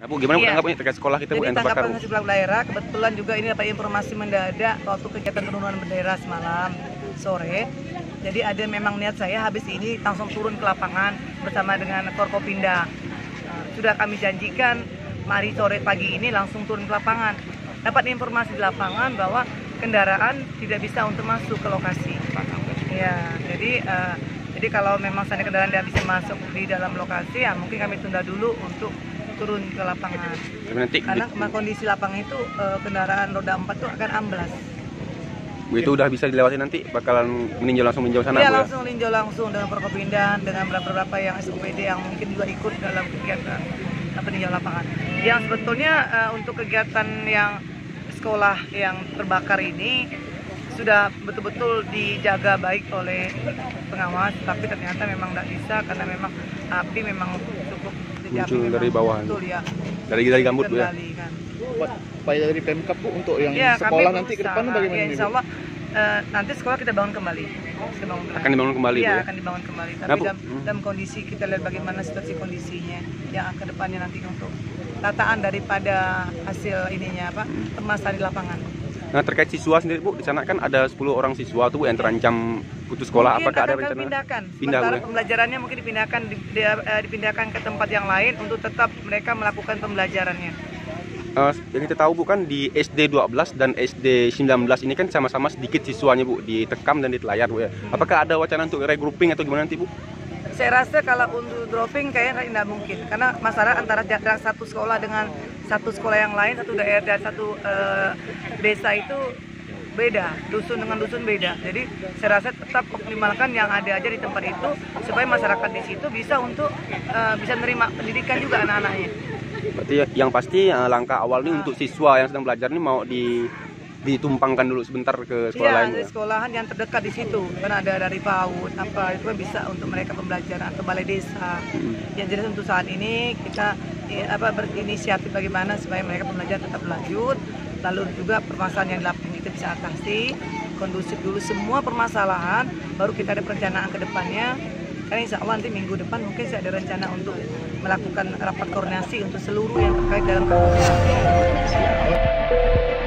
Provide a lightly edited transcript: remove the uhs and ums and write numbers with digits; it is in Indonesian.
Nah, Bu, gimana Bu tanggapnya terkait sekolah kita Bu Jadi yang terbakar? tanggapan sekolah daerah, kebetulan juga ini dapat informasi mendadak waktu kegiatan penurunan bendera semalam sore. Jadi ada memang niat saya habis ini langsung turun ke lapangan bersama dengan Forkopimda. Sudah kami janjikan mari sore pagi ini langsung turun ke lapangan. Dapat informasi di lapangan bahwa kendaraan tidak bisa untuk masuk ke lokasi. Ya, jadi kalau memang sana kendaraan tidak bisa masuk di dalam lokasi, ya mungkin kami tunda dulu untuk turun ke lapangan. Karena kondisi lapangan itu kendaraan roda 4 itu akan amblas. Bu, itu udah bisa dilewati nanti bakalan langsung meninjau sana Iya, Bu ya? langsung meninjau langsung dengan Forkopimda, dengan beberapa yang SUPD yang mungkin juga ikut dalam kegiatan peninjauan lapangan. Yang sebetulnya untuk kegiatan yang sekolah yang terbakar ini sudah betul-betul dijaga baik oleh pengawas, tapi ternyata memang tidak bisa karena memang api memang cukup muncul dari bawah. Betul ya. Dari gambut Bu ya? Upaya dari Pemkab Bu untuk yang ya, sekolah nanti ke depan bagaimana? Ya, insya Allah nanti sekolah kita bangun kembali. Akan dibangun kembali Bu ya? Akan dibangun kembali. Tapi dalam kondisi kita lihat bagaimana situasi kondisinya yang ke depannya nanti untuk tataan daripada hasil ininya permasalahan di lapangan. Nah, terkait siswa sendiri Bu, di sana kan ada 10 orang siswa tuh Bu yang terancam putus sekolah. Mungkin apakah ada akan rencana pindah Bu ya? Pembelajarannya mungkin dipindahkan ke tempat yang lain untuk tetap mereka melakukan pembelajarannya. Yang kita tahu Bu kan di SD 12 dan SD 19 ini kan sama-sama sedikit siswanya Bu, ditekam dan ditelayar Bu ya. Apakah ada wacana untuk regrouping atau gimana nanti Bu? Saya rasa kalau untuk dropping kayaknya tidak mungkin, karena masalah antara jarak satu sekolah dengan satu sekolah yang lain, satu daerah dan satu desa itu beda, dusun dengan dusun beda. Jadi saya rasa tetap optimalkan yang ada aja di tempat itu supaya masyarakat di situ bisa untuk bisa menerima pendidikan juga anak-anaknya. Berarti yang pasti langkah awal ini untuk siswa yang sedang belajar ini mau ditumpangkan dulu sebentar ke sekolah lain. Iya, sekolahan yang terdekat di situ. Kan ada dari PAUD, itu kan bisa untuk mereka pembelajaran atau balai desa. Yang jelas untuk saat ini kita berinisiatif bagaimana supaya mereka pembelajaran tetap lanjut. Lalu juga permasalahan yang di lapangan kita bisa atasi, kondusif dulu semua permasalahan, baru kita ada perencanaan ke depannya. Karena insya Allah nanti minggu depan mungkin saya ada rencana untuk melakukan rapat koordinasi untuk seluruh yang terkait dalam koordinasi.